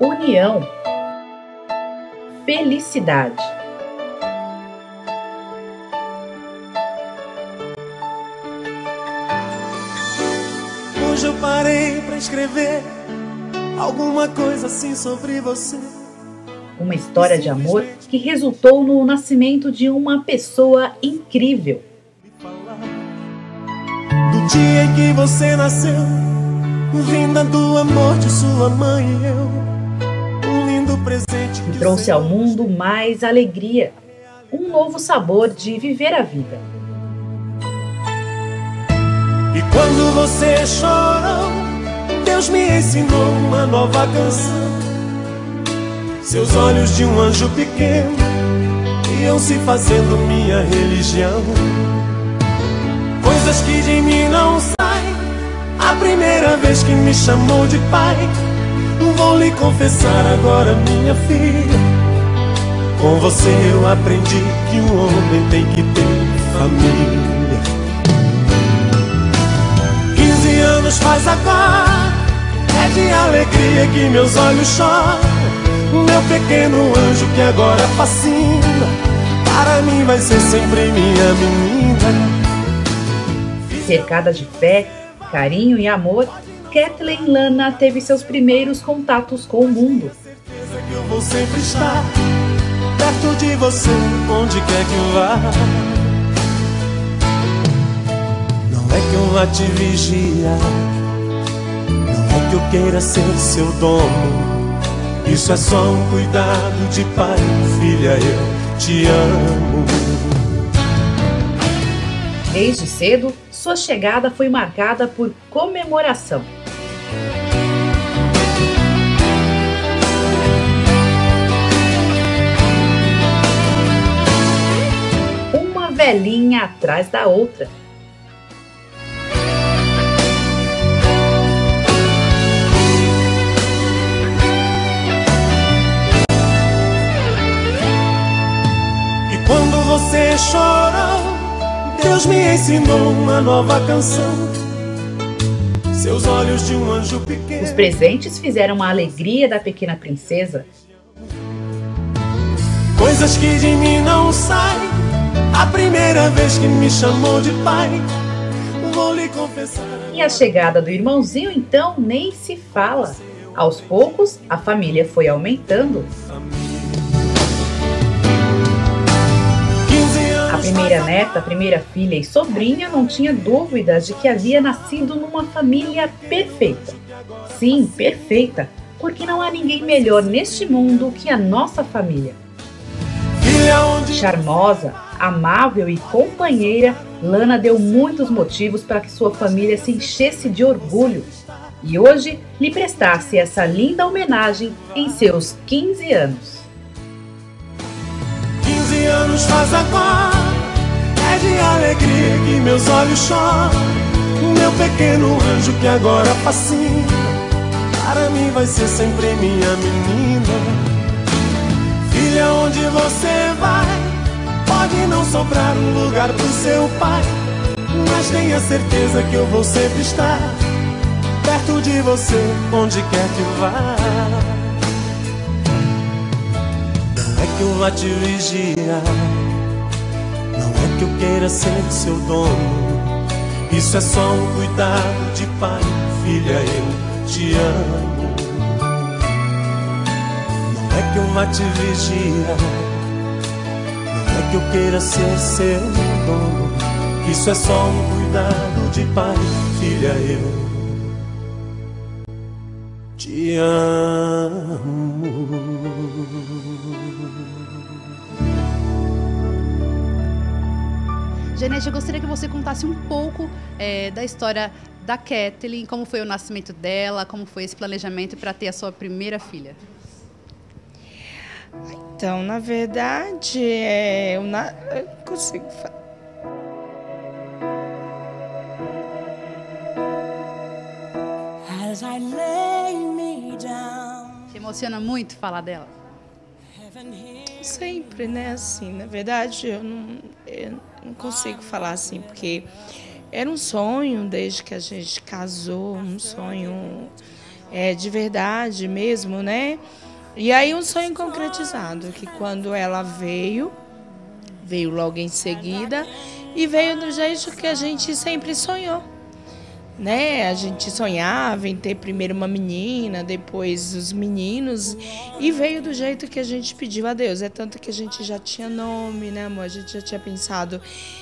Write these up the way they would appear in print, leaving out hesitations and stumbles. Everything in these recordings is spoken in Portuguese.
união, felicidade. Hoje eu parei pra escrever alguma coisa assim sobre você. Uma história de amor que resultou no nascimento de uma pessoa incrível. Do dia em que você nasceu, vinda do amor de sua mãe e eu, um lindo presente Que trouxe ao mundo mais alegria, um novo sabor de viver a vida. E quando você chorou, Deus me ensinou uma nova canção. Seus olhos de um anjo pequeno iam se fazendo minha religião. Coisas que de mim não saem. A primeira vez que me chamou de pai, vou lhe confessar agora, minha filha, com você eu aprendi que um homem tem que ter família. 15 anos faz agora, é de alegria que meus olhos choram. Meu pequeno anjo que agora fascina, para mim vai ser sempre minha menina. Cercada de fé, carinho e amor, Kathleen Lana teve seus primeiros contatos com o mundo. Certeza que eu vou sempre estar perto de você, onde quer que eu vá. Não é que eu vá te vigiar, não é que eu queira ser seu dono. Isso é só um cuidado de pai, filha, eu te amo. Desde cedo, sua chegada foi marcada por comemoração. Uma velhinha atrás da outra. Quando você chorou, Deus me ensinou uma nova canção. Seus olhos de um anjo pequeno. Os presentes fizeram a alegria da pequena princesa. Coisas que de mim não saem. A primeira vez que me chamou de pai, vou lhe confessar. E a chegada do irmãozinho, então, nem se fala. Aos poucos, a família foi aumentando. A primeira neta, a primeira filha e sobrinha não tinha dúvidas de que havia nascido numa família perfeita. Sim, perfeita, porque não há ninguém melhor neste mundo que a nossa família. Charmosa, amável e companheira, Lana deu muitos motivos para que sua família se enchesse de orgulho e hoje lhe prestasse essa linda homenagem em seus 15 anos. 15 anos faz agora, é de alegria que meus olhos choram. Meu pequeno anjo que agora fascina, para mim vai ser sempre minha menina. Filha, onde você vai, pode não sobrar um lugar pro seu pai, mas tenha certeza que eu vou sempre estar perto de você, onde quer que vá. Não é que eu vá te vigiar, não é que eu queira ser seu dono. Isso é só um cuidado de pai, filha, eu te amo. Não é que eu vá te vigiar, não é que eu queira ser seu dono. Isso é só um cuidado de pai, filha, eu te amo. Janete, eu gostaria que você contasse um pouco da história da Kathleen, como foi o nascimento dela, como foi esse planejamento para ter a sua primeira filha. Então, na verdade, eu consigo falar. Te emociona muito falar dela? Sempre, né? Assim, na verdade, eu não consigo falar assim, porque era um sonho desde que a gente casou, um sonho de verdade mesmo, né? E aí um sonho concretizado, que quando ela veio logo em seguida e veio do jeito que a gente sempre sonhou, né? A gente sonhava em ter primeiro uma menina, depois os meninos, e veio do jeito que a gente pediu a Deus. É tanto que a gente já tinha nome, né, amor? A gente já tinha pensado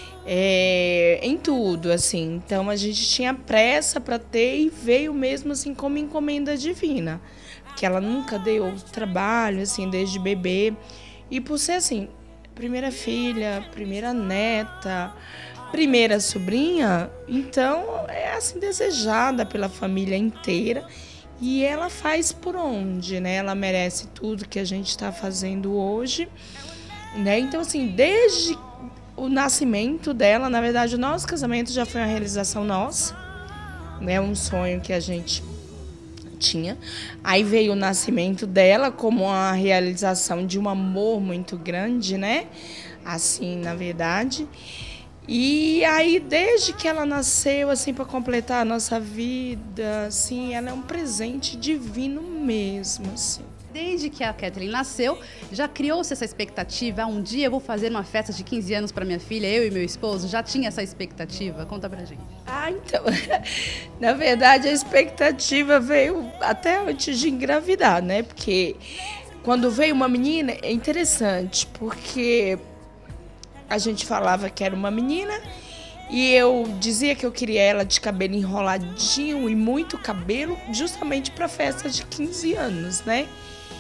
em tudo, assim. Então a gente tinha pressa para ter e veio mesmo assim como encomenda divina, porque ela nunca deu trabalho, assim, desde bebê. E por ser assim, primeira filha, primeira neta, primeira sobrinha, então é assim desejada pela família inteira e ela faz por onde, né? Ela merece tudo que a gente está fazendo hoje, né? Então assim, desde o nascimento dela, na verdade o nosso casamento já foi uma realização nossa, né? Um sonho que a gente tinha. Aí veio o nascimento dela como uma realização de um amor muito grande, né? Assim, na verdade. E aí, desde que ela nasceu, assim, para completar a nossa vida, assim, ela é um presente divino mesmo, assim. Desde que a Kathleen nasceu, já criou-se essa expectativa? Um dia eu vou fazer uma festa de 15 anos para minha filha, eu e meu esposo? Já tinha essa expectativa? Conta pra gente. Então, na verdade, a expectativa veio até antes de engravidar, né? Porque quando veio uma menina, é interessante, porque a gente falava que era uma menina e eu dizia que eu queria ela de cabelo enroladinho e muito cabelo, justamente para a festa de 15 anos, né?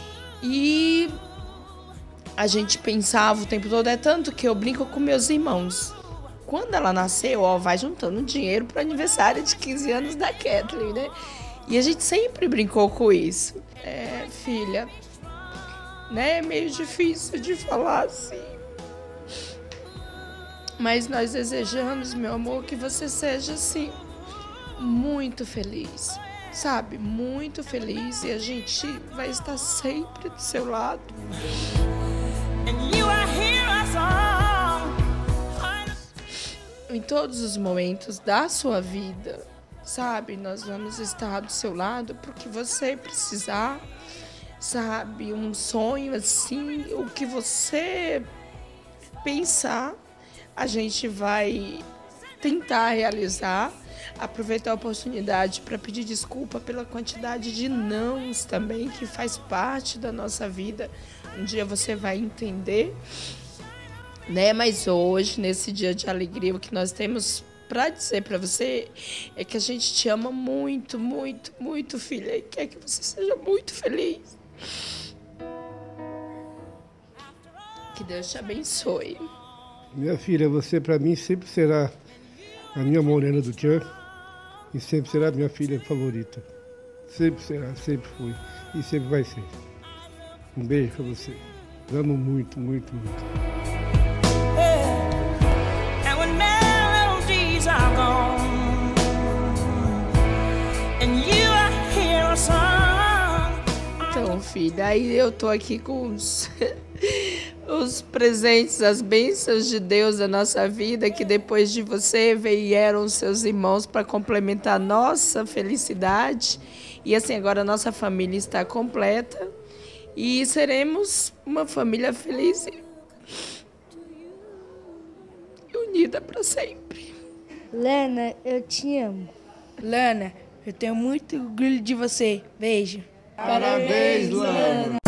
E a gente pensava o tempo todo, é tanto que eu brinco com meus irmãos. Quando ela nasceu, vai juntando dinheiro para o aniversário de 15 anos da Kathleen, né? E a gente sempre brincou com isso. Filha, né? É meio difícil de falar assim. Mas nós desejamos, meu amor, que você seja, assim, muito feliz. Sabe? Muito feliz. E a gente vai estar sempre do seu lado. Em todos os momentos da sua vida, sabe? Nós vamos estar do seu lado porque você precisar, sabe? Um sonho assim, o que você pensar, a gente vai tentar realizar, aproveitar a oportunidade para pedir desculpa pela quantidade de nãos também que faz parte da nossa vida. Um dia você vai entender, né? Mas hoje, nesse dia de alegria, o que nós temos para dizer para você é que a gente te ama muito, muito, muito, filha, e quer que você seja muito feliz. Que Deus te abençoe. Minha filha, você para mim sempre será a minha morena do tchan e sempre será a minha filha favorita. Sempre será, sempre foi e sempre vai ser. Um beijo para você. Amo muito, muito, muito. Então, filha, aí eu tô aqui com os presentes, as bênçãos de Deus da nossa vida, que depois de você vieram os seus irmãos para complementar a nossa felicidade. E assim, agora a nossa família está completa e seremos uma família feliz e unida para sempre. Lana, eu te amo. Lana, eu tenho muito orgulho de você. Beijo. Parabéns, Lana.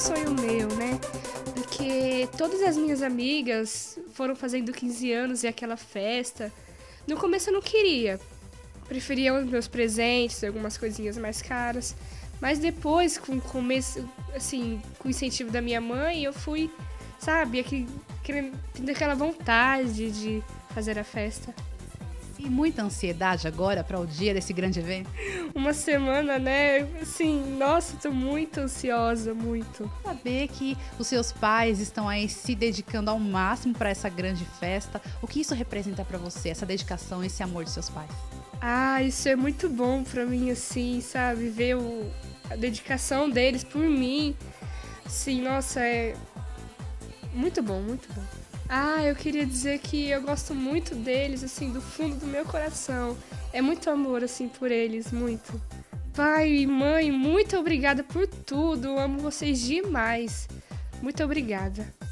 sonho meu, né? Porque todas as minhas amigas foram fazendo 15 anos e aquela festa. No começo eu não queria. Preferia os meus presentes, algumas coisinhas mais caras. Mas depois, com o começo, assim, com o incentivo da minha mãe, eu fui, sabe, tendo aquela vontade de fazer a festa. E muita ansiedade agora para o dia desse grande evento? Uma semana, né? Assim, nossa, tô muito ansiosa, muito. Saber que os seus pais estão aí se dedicando ao máximo para essa grande festa. O que isso representa para você, essa dedicação, esse amor de seus pais? Ah, isso é muito bom pra mim, assim, sabe? Ver a dedicação deles por mim. Assim, nossa, é muito bom, muito bom. Ah, eu queria dizer que eu gosto muito deles, assim, do fundo do meu coração. É muito amor, assim, por eles, muito. Pai e mãe, muito obrigada por tudo. Eu amo vocês demais. Muito obrigada.